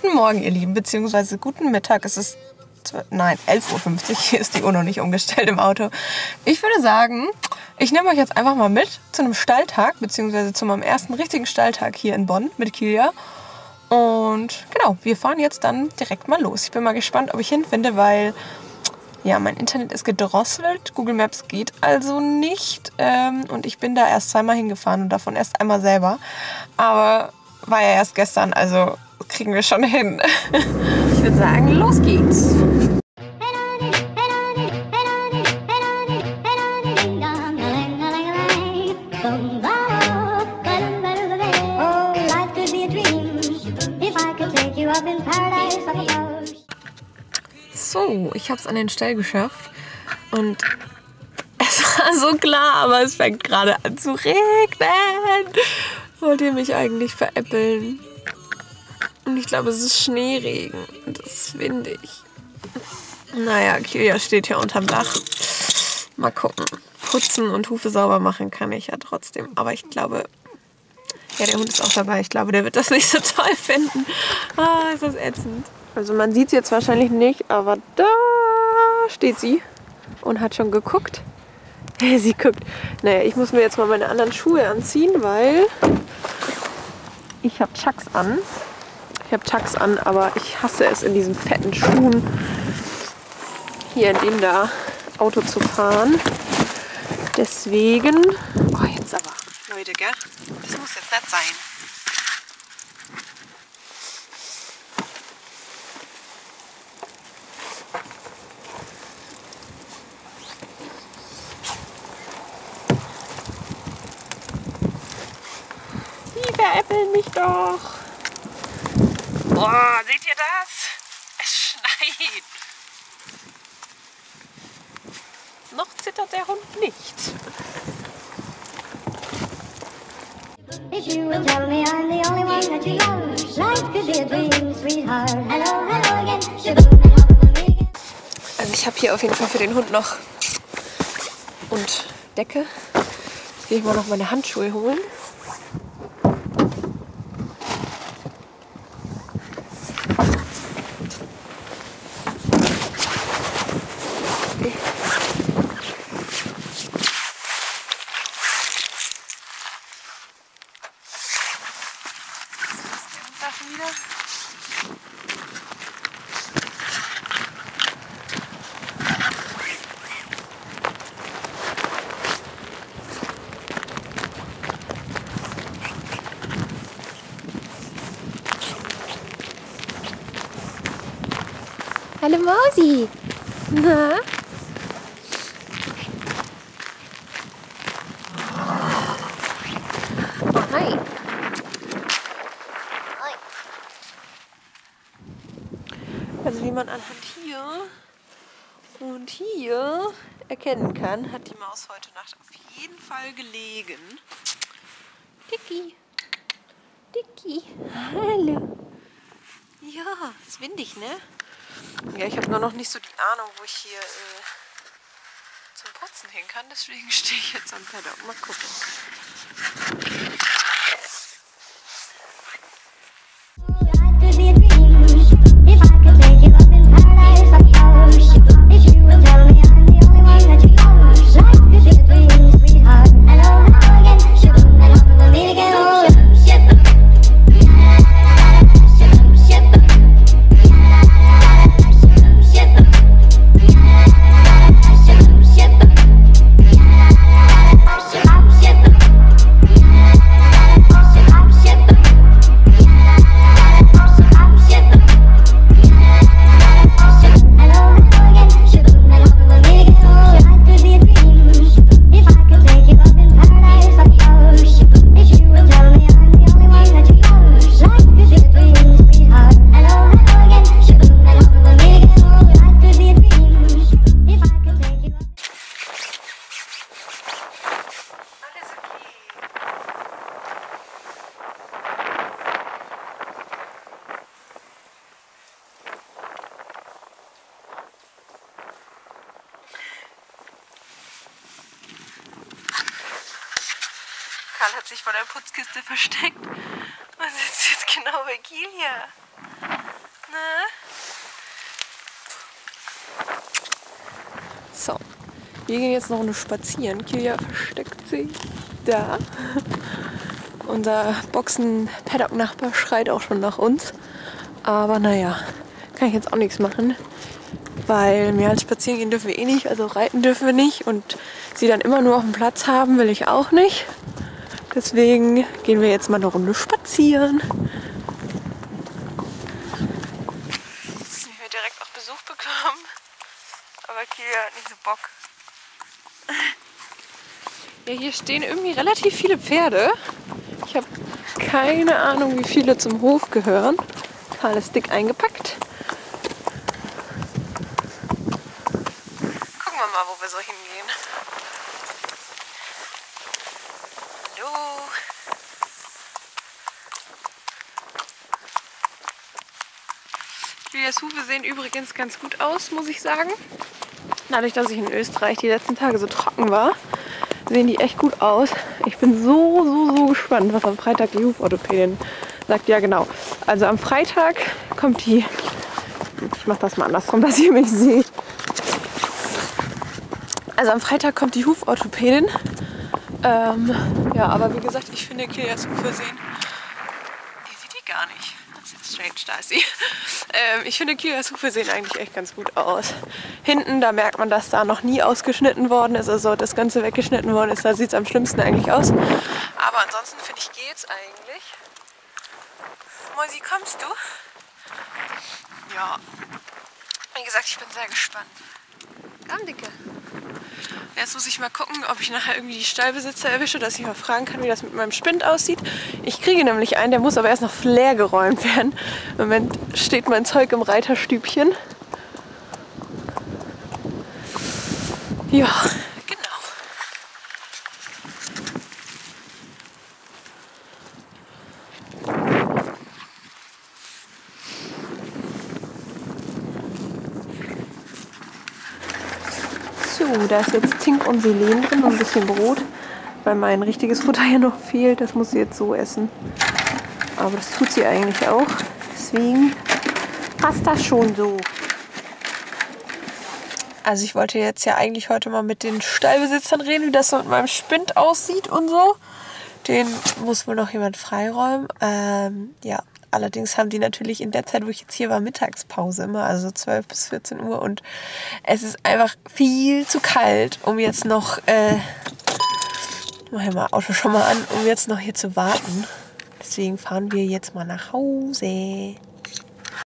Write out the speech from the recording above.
Guten Morgen, ihr Lieben, beziehungsweise guten Mittag. Es ist, 11:50 Uhr, ist die Uhr noch nicht umgestellt im Auto. Ich würde sagen, ich nehme euch jetzt einfach mal mit zu einem Stalltag, beziehungsweise zu meinem ersten richtigen Stalltag hier in Bonn mit Kilia. Und genau, wir fahren jetzt dann direkt mal los. Ich bin mal gespannt, ob ich hinfinde, weil ja, mein Internet ist gedrosselt. Google Maps geht also nicht. Und ich bin da erst zweimal hingefahren und davon erst einmal selber. Aber war ja erst gestern, also kriegen wir schon hin. Ich würde sagen, los geht's. So, ich habe es an den Stall geschafft und es war so klar, aber es fängt gerade an zu regnen. Wollt ihr mich eigentlich veräppeln? Und ich glaube, es ist Schneeregen und es ist windig. Naja, Kilia steht hier unterm Dach. Mal gucken. Putzen und Hufe sauber machen kann ich ja trotzdem. Aber ich glaube, ja, der Hund ist auch dabei. Ich glaube, der wird das nicht so toll finden. Ah, ist das ätzend. Also man sieht sie jetzt wahrscheinlich nicht, aber da steht sie und hat schon geguckt. Sie guckt. Naja, ich muss mir jetzt mal meine anderen Schuhe anziehen, weil ich habe Chucks an. Ich habe Chucks an, aber ich hasse es, in diesen fetten Schuhen hier in dem da Auto zu fahren. Deswegen... Oh, jetzt aber. Leute, gell? Das muss jetzt nicht sein. Die veräppeln mich doch. Boah, seht ihr das? Es schneit. Noch zittert der Hund nicht. If you will tell me I'm the only one that you love, life could be a dream, sweetheart. Hello, hello again. Also ich habe hier auf jeden Fall für den Hund noch und Decke. Jetzt gehe ich mal noch meine Handschuhe holen. Hallo Mausi. Na? Oh, hi. Also wie man anhand hier und hier erkennen kann, hat die Maus heute Nacht auf jeden Fall gelegen. Dicky. Dicky. Hallo. Ja, ist windig, ne? Ja, ich habe nur noch nicht so die Ahnung, wo ich hier zum Putzen hin kann. Deswegen stehe ich jetzt am Paddock. Mal gucken. Karl hat sich vor der Putzkiste versteckt und sitzt jetzt genau bei Kilia. So, wir gehen jetzt noch eine spazieren. Kilja versteckt sich da. Unser Boxen-Paddock-Nachbar schreit auch schon nach uns. Aber naja, kann ich jetzt auch nichts machen. Weil mehr als spazieren gehen dürfen wir eh nicht. Also reiten dürfen wir nicht. Und sie dann immer nur auf dem Platz haben, will ich auch nicht. Deswegen gehen wir jetzt mal eine Runde spazieren. Jetzt haben wir direkt auch Besuch bekommen. Aber Kilja hat nicht so Bock. Ja, hier stehen irgendwie relativ viele Pferde. Ich habe keine Ahnung, wie viele zum Hof gehören. Karl ist dick eingepackt. Gucken wir mal, wo wir so hingehen. Hallo. Kiljas Hufe sehen übrigens ganz gut aus, muss ich sagen. Dadurch, dass ich in Österreich die letzten Tage so trocken war, sehen die echt gut aus. Ich bin so gespannt, was am Freitag die Huforthopädin sagt. Ja, genau. Also am Freitag kommt die... Ich mache das mal andersrum, dass ihr mich seht. Also am Freitag kommt die Huforthopädin. Ja, aber wie gesagt, ich finde Kiljas Hufe sehen... Ihr seht die gar nicht. Das ist strange, da ist sie. Ich finde Kiljas Hufe sehen eigentlich echt ganz gut aus. Hinten, da merkt man, dass da noch nie ausgeschnitten worden ist, also das Ganze weggeschnitten worden ist. Da sieht es am schlimmsten eigentlich aus. Aber ansonsten finde ich, geht's eigentlich. Mosi, kommst du? Ja. Wie gesagt, ich bin sehr gespannt. Komm, Dicke. Jetzt muss ich mal gucken, ob ich nachher irgendwie die Stallbesitzer erwische, dass ich mal fragen kann, wie das mit meinem Spind aussieht. Ich kriege nämlich einen, der muss aber erst noch leer geräumt werden. Im Moment steht mein Zeug im Reiterstübchen. Ja, genau. So, da ist jetzt Zink und Selen drin und ein bisschen Brot, weil mein richtiges Futter hier noch fehlt. Das muss sie jetzt so essen. Aber das tut sie eigentlich auch. Deswegen passt das schon so. Also ich wollte jetzt ja eigentlich heute mal mit den Stallbesitzern reden, wie das so mit meinem Spind aussieht und so. Den muss wohl noch jemand freiräumen. Ja, allerdings haben die natürlich in der Zeit, wo ich jetzt hier war, Mittagspause immer, also 12 bis 14 Uhr. Und es ist einfach viel zu kalt, um jetzt noch, mach ich mal Auto schon mal an, um jetzt noch hier zu warten. Deswegen fahren wir jetzt mal nach Hause.